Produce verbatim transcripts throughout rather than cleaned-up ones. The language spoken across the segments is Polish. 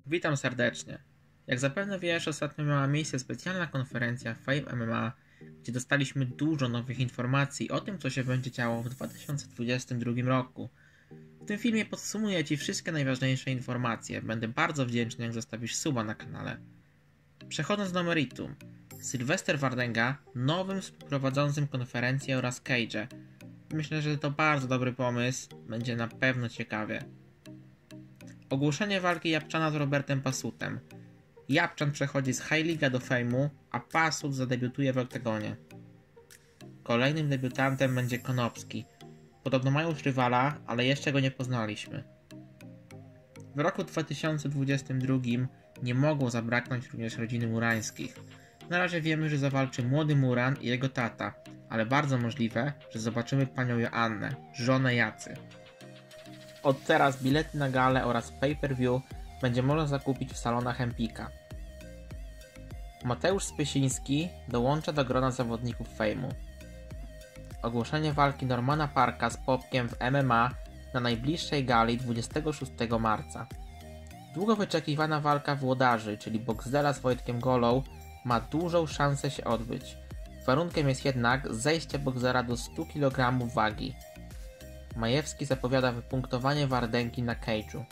Witam serdecznie. Jak zapewne wiesz, ostatnio miała miejsce specjalna konferencja Fame M M A, gdzie dostaliśmy dużo nowych informacji o tym, co się będzie działo w dwa tysiące dwudziestym drugim roku. W tym filmie podsumuję Ci wszystkie najważniejsze informacje. Będę bardzo wdzięczny, jak zostawisz suba na kanale. Przechodząc do meritum. Sylwester Wardęga nowym współprowadzącym konferencję oraz Cage'e. Myślę, że to bardzo dobry pomysł. Będzie na pewno ciekawie. Ogłoszenie walki Japczana z Robertem Pasutem. Japczan przechodzi z High League'a do Fame'u, a Pasut zadebiutuje w Oktagonie. Kolejnym debiutantem będzie Konopski. Podobno mają już rywala, ale jeszcze go nie poznaliśmy. W roku dwa tysiące dwudziestym drugim nie mogło zabraknąć również rodziny Murańskich. Na razie wiemy, że zawalczy młody Muran i jego tata, ale bardzo możliwe, że zobaczymy panią Joannę, żonę Jacy. Od teraz bilety na galę oraz pay-per-view będzie można zakupić w salonach Empika. Mateusz Spysiński dołącza do grona zawodników Fame'u. Ogłoszenie walki Normana Parka z Popkiem w M M A na najbliższej gali dwudziestego szóstego marca. Długo wyczekiwana walka włodarzy, czyli Boxdela z Wojtkiem Golą, ma dużą szansę się odbyć. Warunkiem jest jednak zejście Boxdela do stu kilogramów wagi. Majewski zapowiada wypunktowanie Wardęgi na Cage'u.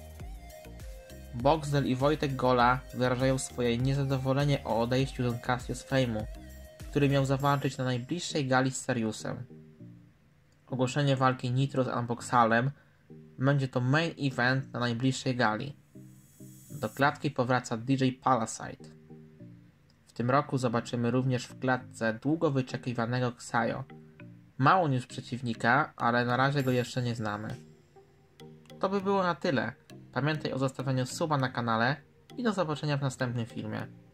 Boxdel i Wojtek Gola wyrażają swoje niezadowolenie o odejściu Don Casio z Fame'u, który miał zawalczyć na najbliższej gali z Seriusem. Ogłoszenie walki Nitro z Unboxalem będzie to main event na najbliższej gali. Do klatki powraca D J Palasite. W tym roku zobaczymy również w klatce długo wyczekiwanego Xayo. Mało już przeciwnika, ale na razie go jeszcze nie znamy. To by było na tyle. Pamiętaj o zostawieniu suba na kanale i do zobaczenia w następnym filmie.